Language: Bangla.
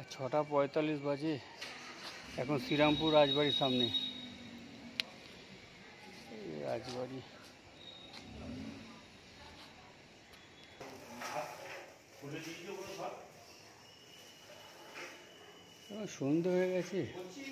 6:45 বাজে। এখন শ্রীরামপুর রাজবাড়ির সামনে। রাজবাড়ি সন্ধ্যে হয়ে গেছে।